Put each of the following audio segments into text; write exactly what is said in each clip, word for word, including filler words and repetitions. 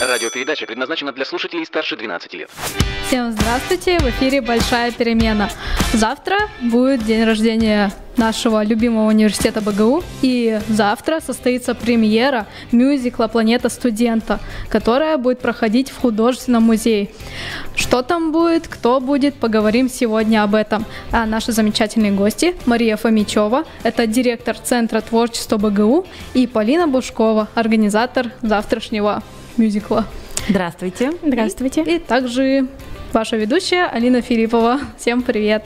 Радиопередача предназначена для слушателей старше двенадцати лет. Всем здравствуйте, в эфире «Большая перемена». Завтра будет день рождения нашего любимого университета БГУ, и завтра состоится премьера мюзикла «Планета студента», которая будет проходить в художественном музее. Что там будет, кто будет, поговорим сегодня об этом. А наши замечательные гости: Мария Фомичева, это директор Центра творчества БГУ, и Полина Бушкова, организатор завтрашнего мюзикла. Здравствуйте. Здравствуйте. И, и также ваша ведущая Алина Филиппова. Всем привет.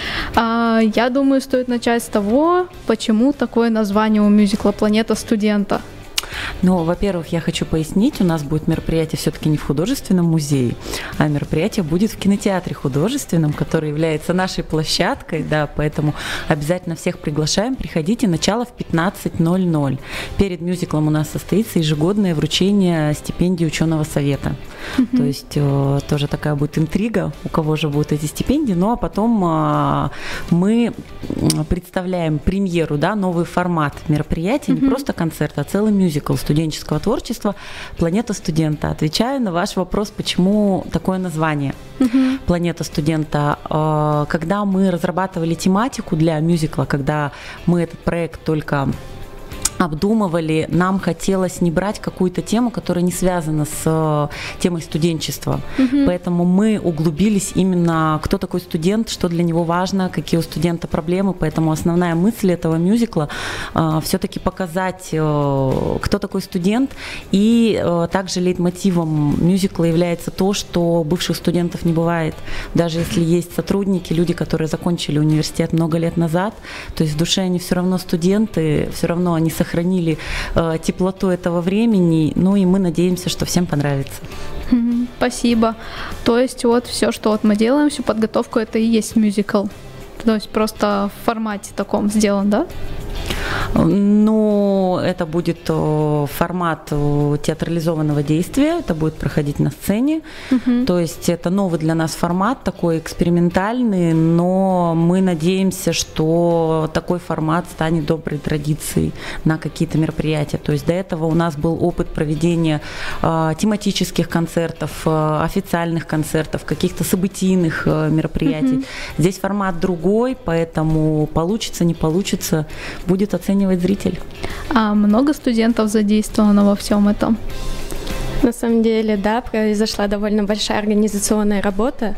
А, я думаю, стоит начать с того, почему такое название у мюзикла «Планета студента». Ну, во-первых, я хочу пояснить, у нас будет мероприятие все-таки не в художественном музее, а мероприятие будет в кинотеатре художественном, который является нашей площадкой, да, поэтому обязательно всех приглашаем, приходите, начало в пятнадцать ноль ноль. Перед мюзиклом у нас состоится ежегодное вручение стипендий ученого совета. Mm-hmm. То есть э, тоже такая будет интрига, у кого же будут эти стипендии, ну а потом э, мы представляем премьеру, да, новый формат мероприятия, mm-hmm. не просто концерт, а целый мюзикл студенческого творчества «Планета студента». Отвечаю на ваш вопрос, почему такое название uh-huh. «Планета студента». Когда мы разрабатывали тематику для мюзикла, когда мы этот проект только обдумывали, нам хотелось не брать какую-то тему, которая не связана с темой студенчества. Mm-hmm. Поэтому мы углубились именно, кто такой студент, что для него важно, какие у студента проблемы. Поэтому основная мысль этого мюзикла э, все-таки показать, э, кто такой студент. И э, также лейтмотивом мюзикла является то, что бывших студентов не бывает. Даже если есть сотрудники, люди, которые закончили университет много лет назад, то есть в душе они все равно студенты, все равно они сохраняют сохранили э, теплоту этого времени, ну и мы надеемся, что всем понравится. Спасибо. То есть вот все, что вот мы делаем, всю подготовку, это и есть мюзикл. То есть просто в формате таком сделан, да? Ну, это будет формат театрализованного действия, это будет проходить на сцене, uh-huh. то есть это новый для нас формат, такой экспериментальный, но мы надеемся, что такой формат станет доброй традицией на какие-то мероприятия. То есть до этого у нас был опыт проведения э, тематических концертов, э, официальных концертов, каких-то событийных э, мероприятий. Uh-huh. Здесь формат другой, поэтому получится, не получится, будет оценивать зритель. А много студентов задействовано во всем этом? На самом деле, да, произошла довольно большая организационная работа.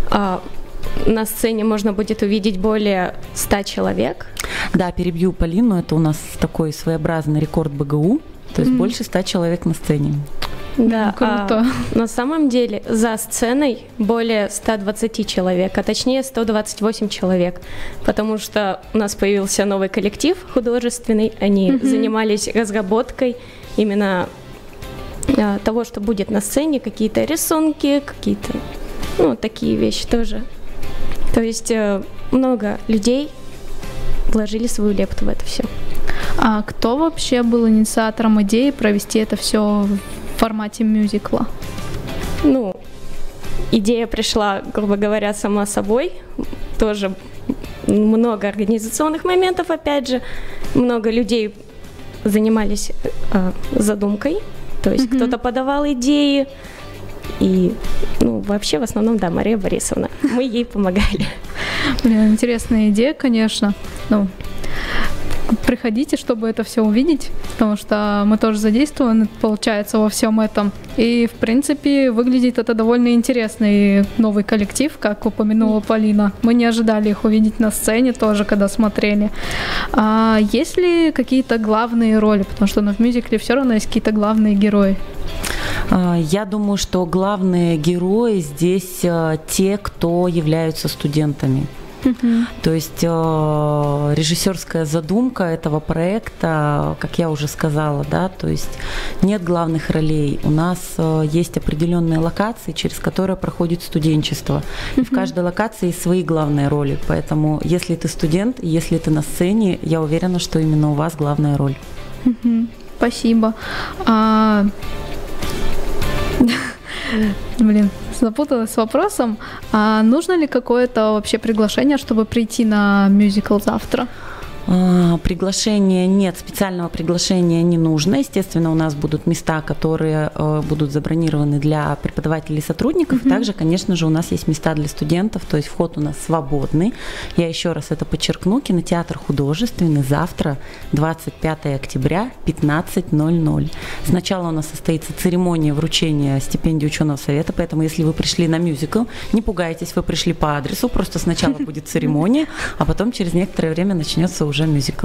На сцене можно будет увидеть более ста человек. Да, перебью Полину, это у нас такой своеобразный рекорд БГУ, то есть mm-hmm. больше ста человек на сцене. Да, круто. А на самом деле за сценой более ста двадцати человек, а точнее сто двадцать восемь человек, потому что у нас появился новый коллектив художественный, они mm-hmm. занимались разработкой именно а, того, что будет на сцене, какие-то рисунки, какие-то, ну, такие вещи тоже. То есть э, много людей вложили свою лепту в это все. А кто вообще был инициатором идеи провести это все в формате мюзикла? Ну, идея пришла, грубо говоря, сама собой. Тоже много организационных моментов, опять же. Много людей занимались э, задумкой. То есть mm-hmm. кто-то подавал идеи. И, ну, вообще, в основном, да, Мария Борисовна. Мы ей помогали. Блин, интересная идея, конечно. Ну, приходите, чтобы это все увидеть, потому что мы тоже задействованы, получается, во всем этом. И, в принципе, выглядит это довольно интересный новый коллектив, как упомянула Полина. Мы не ожидали их увидеть на сцене тоже, когда смотрели. А есть ли какие-то главные роли? Потому что ну, в мюзикле все равно есть какие-то главные герои. Я думаю, что главные герои здесь те, кто являются студентами. Uh-huh. То есть э, режиссерская задумка этого проекта, как я уже сказала, да, то есть нет главных ролей. У нас э, есть определенные локации, через которые проходит студенчество. Uh-huh. И в каждой локации есть свои главные роли. Поэтому, если ты студент, если ты на сцене, я уверена, что именно у вас главная роль. Uh-huh. Спасибо. А... Блин, запуталась с вопросом. А нужно ли какое-то вообще приглашение, чтобы прийти на мюзикл завтра? Приглашения нет, специального приглашения не нужно. Естественно, у нас будут места, которые будут забронированы для преподавателей и сотрудников. Mm-hmm. Также, конечно же, у нас есть места для студентов, то есть вход у нас свободный. Я еще раз это подчеркну. Кинотеатр художественный завтра, двадцать пятого октября, пятнадцать ноль ноль. Сначала у нас состоится церемония вручения стипендии ученого совета, поэтому если вы пришли на мюзикл, не пугайтесь, вы пришли по адресу, просто сначала будет церемония, а потом через некоторое время начнется уже мюзикл.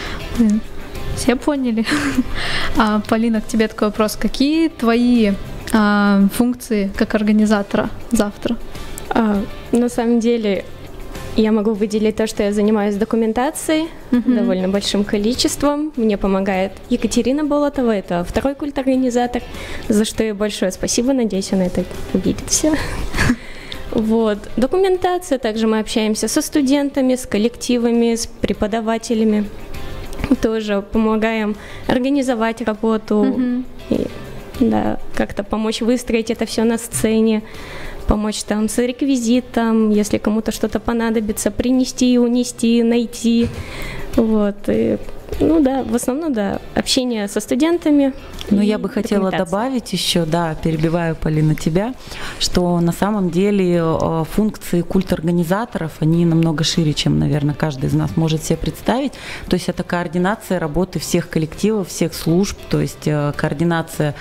Все поняли. А, Полина, к тебе такой вопрос. Какие твои а, функции как организатора завтра? А, на самом деле, я могу выделить то, что я занимаюсь документацией mm-hmm. довольно большим количеством. Мне помогает Екатерина Болотова, это второй культорганизатор, за что ей большое спасибо. Надеюсь, она это увидит все. Вот. Документация, также мы общаемся со студентами, с коллективами, с преподавателями. Тоже помогаем организовать работу, mm-hmm. и, да, как-то помочь выстроить это все на сцене, помочь там с реквизитом, если кому-то что-то понадобится, принести, унести, найти. Вот. И, ну да, в основном, да, общение со студентами. Но я бы хотела добавить еще, да, перебиваю, Полина, тебя, что на самом деле функции культорганизаторов, они намного шире, чем, наверное, каждый из нас может себе представить. То есть это координация работы всех коллективов, всех служб, то есть координация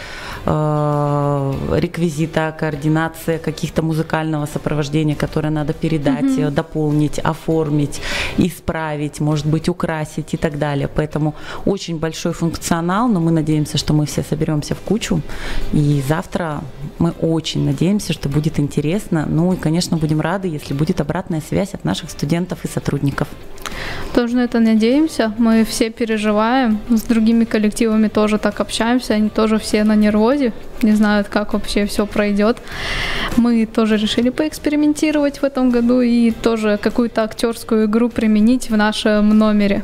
э, реквизита, координация каких-то музыкального сопровождения, которое надо передать, mm-hmm. дополнить, оформить, исправить, может быть, украсить и так далее. Поэтому очень большой функционал, но мы надеемся, что мы все соберемся в кучу, и завтра мы очень надеемся, что будет интересно. Ну и, конечно, будем рады, если будет обратная связь от наших студентов и сотрудников. Тоже на это надеемся. Мы все переживаем, с другими коллективами тоже так общаемся, они тоже все на нервозе, не знают, как вообще все пройдет. Мы тоже решили поэкспериментировать в этом году и тоже какую-то актерскую игру применить в нашем номере.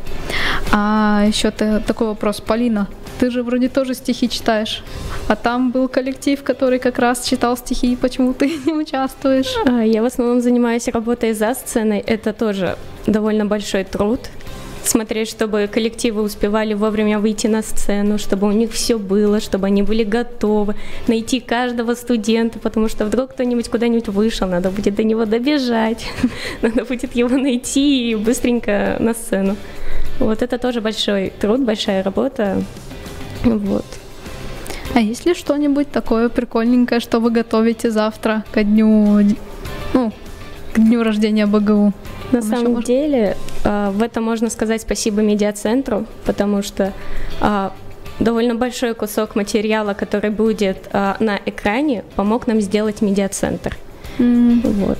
А еще такой вопрос, Полина, ты же вроде тоже стихи читаешь, а там был коллектив, который как раз читал стихи, почему ты не участвуешь? Я в основном занимаюсь работой за сценой, это тоже довольно большой труд. Смотреть, чтобы коллективы успевали вовремя выйти на сцену, чтобы у них все было, чтобы они были готовы, найти каждого студента, потому что вдруг кто-нибудь куда-нибудь вышел, надо будет до него добежать, надо будет его найти и быстренько на сцену. Вот это тоже большой труд, большая работа. Вот. А есть ли что-нибудь такое прикольненькое, что вы готовите завтра ко дню, ну, к дню рождения БГУ? На Там самом деле, э, в этом можно сказать спасибо медиацентру, потому что э, довольно большой кусок материала, который будет э, на экране, помог нам сделать медиацентр. Mm. Вот.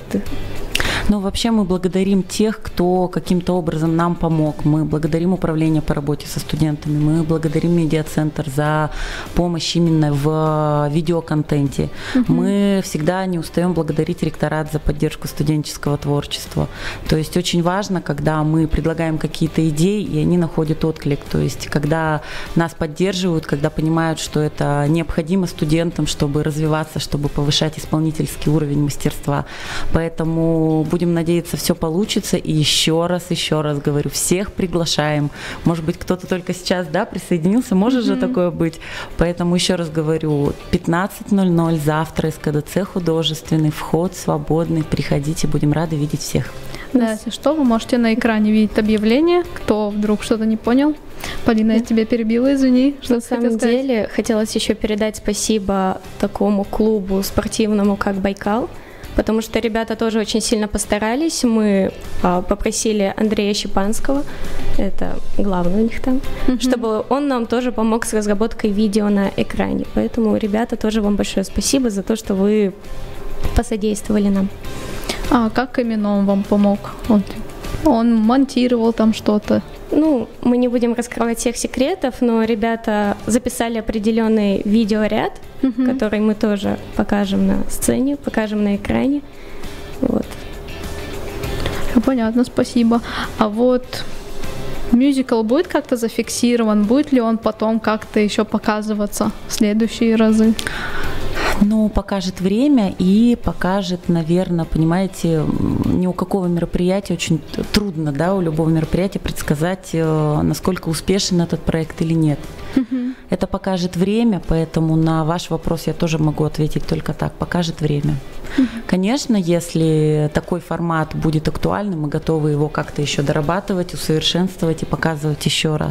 Но вообще мы благодарим тех, кто каким-то образом нам помог. Мы благодарим управление по работе со студентами, мы благодарим медиацентр за помощь именно в видеоконтенте. Uh-huh. Мы всегда не устаем благодарить ректорат за поддержку студенческого творчества. То есть очень важно, когда мы предлагаем какие-то идеи, и они находят отклик. То есть когда нас поддерживают, когда понимают, что это необходимо студентам, чтобы развиваться, чтобы повышать исполнительский уровень мастерства. Поэтому будем надеяться, все получится. И еще раз, еще раз говорю, всех приглашаем. Может быть, кто-то только сейчас, да, присоединился, может mm-hmm. же такое быть. Поэтому еще раз говорю, пятнадцать ноль ноль завтра, СКДЦ художественный, вход свободный. Приходите, будем рады видеть всех. Да, если что, вы можете на экране видеть объявление, кто вдруг что-то не понял. Полина, я тебя перебила, извини. Что на самом деле, хотелось еще передать спасибо такому клубу спортивному, как Байкал, потому что ребята тоже очень сильно постарались. Мы а, попросили Андрея Щепанского, это главный у них там, mm-hmm. чтобы он нам тоже помог с разработкой видео на экране. Поэтому, ребята, тоже вам большое спасибо за то, что вы посодействовали нам. А как именно он вам помог? Он, он монтировал там что-то? Ну, мы не будем раскрывать всех секретов, но ребята записали определенный видеоряд, mm-hmm. который мы тоже покажем на сцене, покажем на экране. Вот. Понятно, спасибо. А вот мюзикл будет как-то зафиксирован? Будет ли он потом как-то еще показываться в следующие разы? Ну, покажет время и покажет, наверное, понимаете, ни у какого мероприятия очень трудно, да, у любого мероприятия предсказать, насколько успешен этот проект или нет. Mm-hmm. Это покажет время, поэтому на ваш вопрос я тоже могу ответить только так, покажет время. Mm-hmm. Конечно, если такой формат будет актуальным, мы готовы его как-то еще дорабатывать, усовершенствовать и показывать еще раз.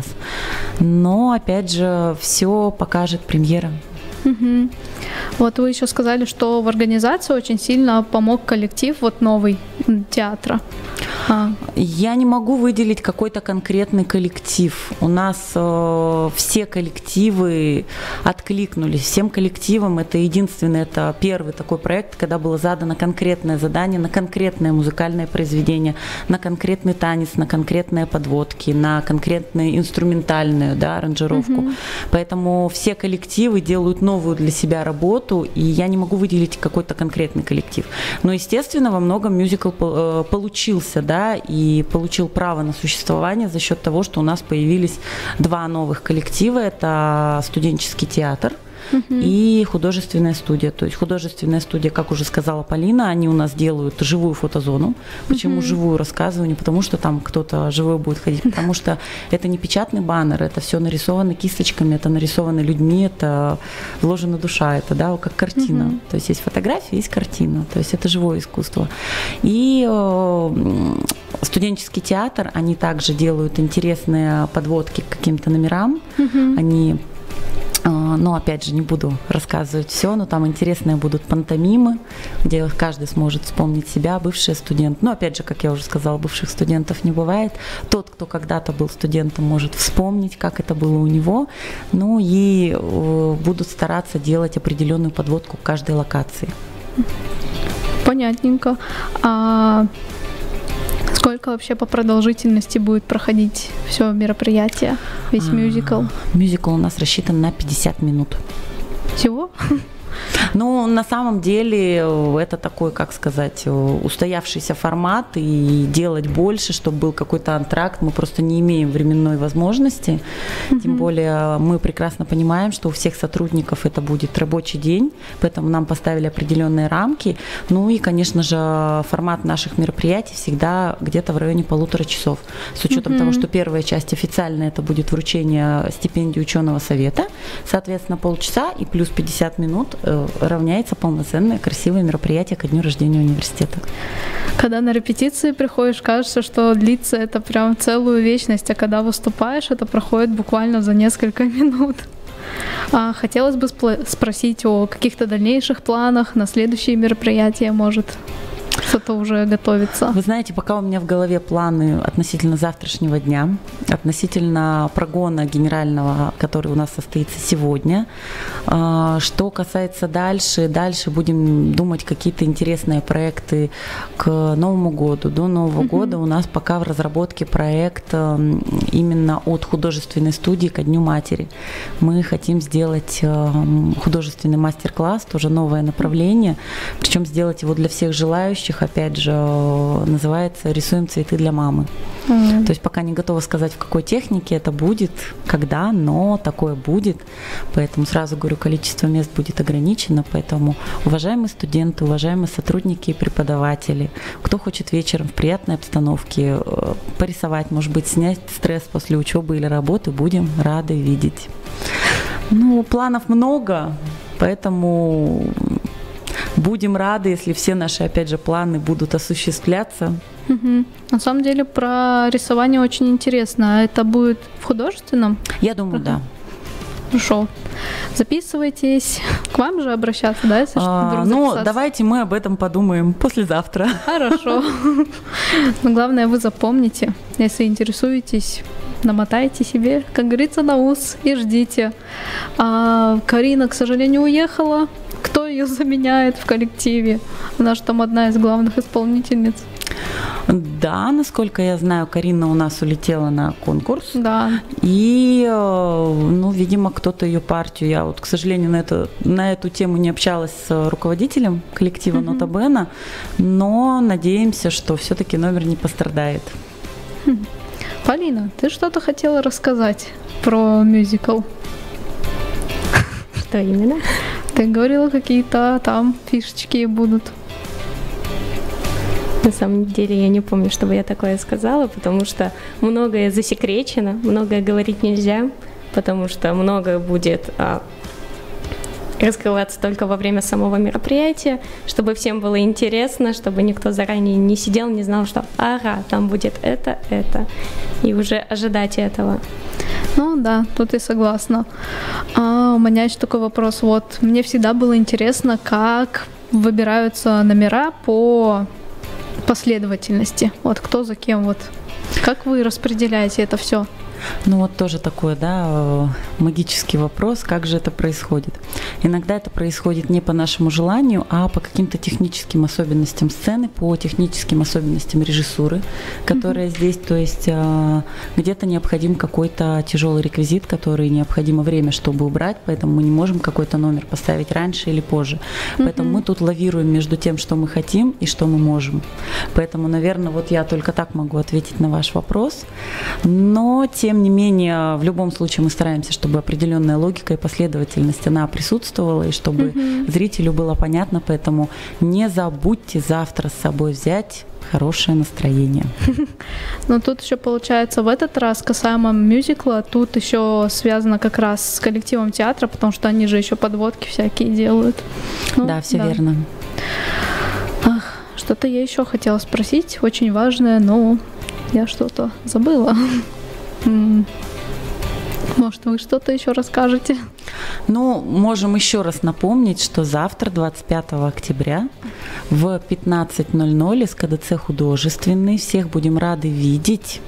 Но, опять же, все покажет премьера. Угу. Вот вы еще сказали, что в организации очень сильно помог коллектив вот новый театра. А. Я не могу выделить какой-то конкретный коллектив. У нас э, все коллективы откликнулись. Всем коллективам это единственный, это первый такой проект, когда было задано конкретное задание на конкретное музыкальное произведение, на конкретный танец, на конкретные подводки, на конкретную инструментальную, да, аранжировку. Угу. Поэтому все коллективы делают новую для себя работу, и я не могу выделить какой-то конкретный коллектив. Но, естественно, во многом мюзикл получился, да, и получил право на существование за счет того, что у нас появились два новых коллектива. Это студенческий театр Uh-huh. и художественная студия. То есть художественная студия, как уже сказала Полина, они у нас делают живую фотозону. Почему uh-huh. живую рассказываю? Не потому, что там кто-то живой будет ходить, потому что это не печатный баннер, это все нарисовано кисточками, это нарисовано людьми, это вложена душа, это, да, как картина. Uh-huh. То есть есть фотография, есть картина. То есть это живое искусство. И э, студенческий театр, они также делают интересные подводки к каким-то номерам. Uh-huh. Они Но, опять же, не буду рассказывать все, но там интересные будут пантомимы, где каждый сможет вспомнить себя, бывший студент. Но, опять же, как я уже сказала, бывших студентов не бывает. Тот, кто когда-то был студентом, может вспомнить, как это было у него. Ну и будут стараться делать определенную подводку к каждой локации. Понятненько. А сколько вообще по продолжительности будет проходить все мероприятие, весь мюзикл? Мюзикл у нас рассчитан на пятьдесят минут. Всего? Ну, на самом деле, это такой, как сказать, устоявшийся формат, и делать больше, чтобы был какой-то антракт, мы просто не имеем временной возможности. Mm-hmm. Тем более мы прекрасно понимаем, что у всех сотрудников это будет рабочий день, поэтому нам поставили определенные рамки. Ну и, конечно же, формат наших мероприятий всегда где-то в районе полутора часов. С учетом mm-hmm. того, что первая часть официальная, это будет вручение стипендии ученого совета, соответственно, полчаса и плюс пятьдесят минут равняется полноценное красивое мероприятие ко дню рождения университета. Когда на репетиции приходишь, кажется, что длится это прям целую вечность, а когда выступаешь, это проходит буквально за несколько минут. А хотелось бы спросить о каких-то дальнейших планах на следующие мероприятия, может, что-то уже готовится. Вы знаете, пока у меня в голове планы относительно завтрашнего дня, относительно прогона генерального, который у нас состоится сегодня. Что касается дальше, дальше будем думать какие-то интересные проекты к Новому году. До Нового uh-huh. года у нас пока в разработке проект именно от художественной студии ко Дню матери. Мы хотим сделать художественный мастер-класс, тоже новое направление, причем сделать его для всех желающих. Опять же, называется «Рисуем цветы для мамы». Mm-hmm. То есть пока не готова сказать, в какой технике это будет, когда, но такое будет. Поэтому сразу говорю, количество мест будет ограничено. Поэтому, уважаемые студенты, уважаемые сотрудники и преподаватели, кто хочет вечером в приятной обстановке порисовать, может быть, снять стресс после учебы или работы, будем рады видеть. Ну, планов много, поэтому будем рады, если все наши, опять же, планы будут осуществляться. Угу. На самом деле про рисование очень интересно. А это будет в художественном? Я думаю, да. Хорошо. Записывайтесь. К вам же обращаться, да, если а, вдруг Ну, записаться? давайте мы об этом подумаем послезавтра. Хорошо. Но главное, вы запомните. Если интересуетесь, намотайте себе, как говорится, на ус и ждите. А Карина, к сожалению, уехала. Кто ее заменяет в коллективе? Она же там одна из главных исполнительниц. Да, насколько я знаю, Карина у нас улетела на конкурс. Да. И, ну, видимо, кто-то ее партию. Я вот, к сожалению, на, это, на эту тему не общалась с руководителем коллектива uh-huh. Нота Бена, но надеемся, что все-таки номер не пострадает. Полина, ты что-то хотела рассказать про мюзикл? Что именно? Ты говорила, какие-то там фишечки будут. На самом деле я не помню, чтобы я такое сказала, потому что многое засекречено, многое говорить нельзя, потому что многое будет а, раскрываться только во время самого мероприятия, чтобы всем было интересно, чтобы никто заранее не сидел, не знал, что ага, там будет это, это, и уже ожидать этого. Ну да, тут я согласна. А у меня еще такой вопрос. Вот мне всегда было интересно, как выбираются номера по последовательности. Вот кто за кем, вот как вы распределяете это все? Ну вот тоже такой, да, магический вопрос, как же это происходит. Иногда это происходит не по нашему желанию, а по каким-то техническим особенностям сцены, по техническим особенностям режиссуры, которая mm-hmm. здесь, то есть где-то необходим какой-то тяжелый реквизит, который необходимо время, чтобы убрать, поэтому мы не можем какой-то номер поставить раньше или позже. Mm-hmm. Поэтому мы тут лавируем между тем, что мы хотим и что мы можем. Поэтому, наверное, вот я только так могу ответить на ваш вопрос. Но тем Тем не менее, в любом случае мы стараемся, чтобы определенная логика и последовательность она присутствовала, и чтобы mm-hmm. зрителю было понятно, поэтому не забудьте завтра с собой взять хорошее настроение. Но тут еще получается в этот раз касаемо мюзикла, тут еще связано как раз с коллективом театра, потому что они же еще подводки всякие делают. Ну, да, все да. верно. Ах, что-то я еще хотела спросить, очень важное, но я что-то забыла. Может, вы что-то еще расскажете? Ну, можем еще раз напомнить, что завтра, двадцать пятого октября, в пятнадцать ноль ноль эс ка дэ цэ художественный. Всех будем рады видеть.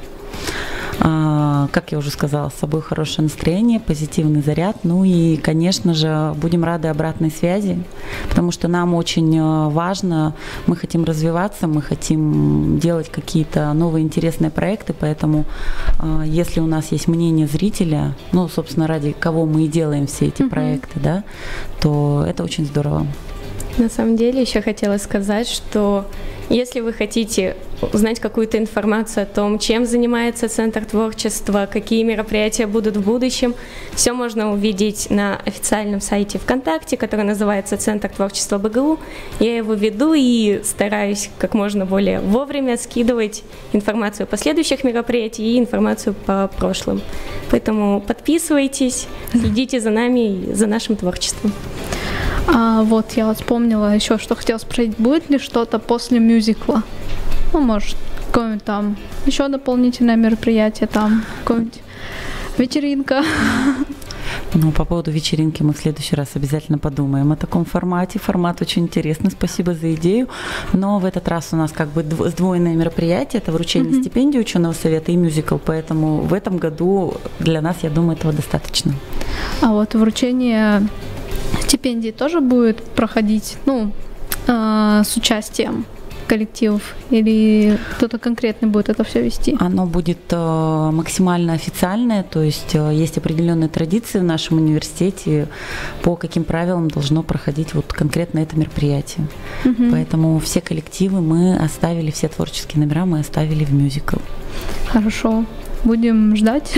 А, как я уже сказала, с собой хорошее настроение, позитивный заряд. Ну и, конечно же, будем рады обратной связи, потому что нам очень важно, мы хотим развиваться, мы хотим делать какие-то новые интересные проекты, поэтому а, если у нас есть мнение зрителя, ну, собственно, ради кого мы и делаем все эти mm-hmm. проекты, да, то это очень здорово. На самом деле, еще хотела сказать, что если вы хотите узнать какую-то информацию о том, чем занимается Центр творчества, какие мероприятия будут в будущем, все можно увидеть на официальном сайте ВКонтакте, который называется Центр творчества бэ гэ у. Я его веду и стараюсь как можно более вовремя скидывать информацию по следующих мероприятиях и информацию по прошлым. Поэтому подписывайтесь, следите за нами и за нашим творчеством. А вот я вот вспомнила еще, что хотела спросить, будет ли что-то после мюзикла? Ну, может, какое-нибудь там еще дополнительное мероприятие, там какое-нибудь вечеринка. Ну, по поводу вечеринки мы в следующий раз обязательно подумаем о таком формате. Формат очень интересный, спасибо за идею. Но в этот раз у нас как бы сдвоенное мероприятие, это вручение mm-hmm. стипендии ученого совета и мюзикл, поэтому в этом году для нас, я думаю, этого достаточно. А вот вручение стипендии тоже будет проходить, ну, э, с участием коллективов, или кто-то конкретный будет это все вести? Оно будет э, максимально официальное, то есть э, есть определенные традиции в нашем университете, по каким правилам должно проходить вот конкретно это мероприятие. Угу. Поэтому все коллективы мы оставили, все творческие номера мы оставили в мюзикл. Хорошо, будем ждать.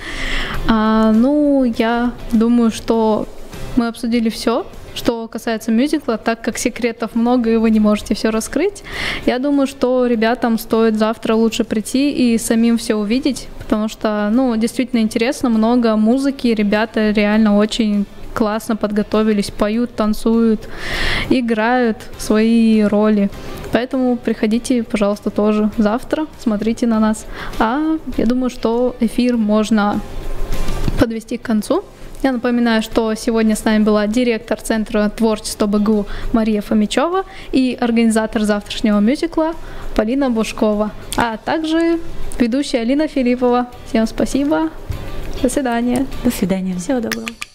а, ну, я думаю, что мы обсудили все, что касается мюзикла, так как секретов много и вы не можете все раскрыть. Я думаю, что ребятам стоит завтра лучше прийти и самим все увидеть, потому что, ну, действительно интересно, много музыки, ребята реально очень классно подготовились, поют, танцуют, играют свои роли. Поэтому приходите, пожалуйста, тоже завтра, смотрите на нас. А я думаю, что эфир можно подвести к концу. Я напоминаю, что сегодня с нами была директор Центра творчества бэ гэ у Мария Фомичева и организатор завтрашнего мюзикла Полина Бушкова, а также ведущая Алина Филиппова. Всем спасибо. До свидания. До свидания. Всего доброго.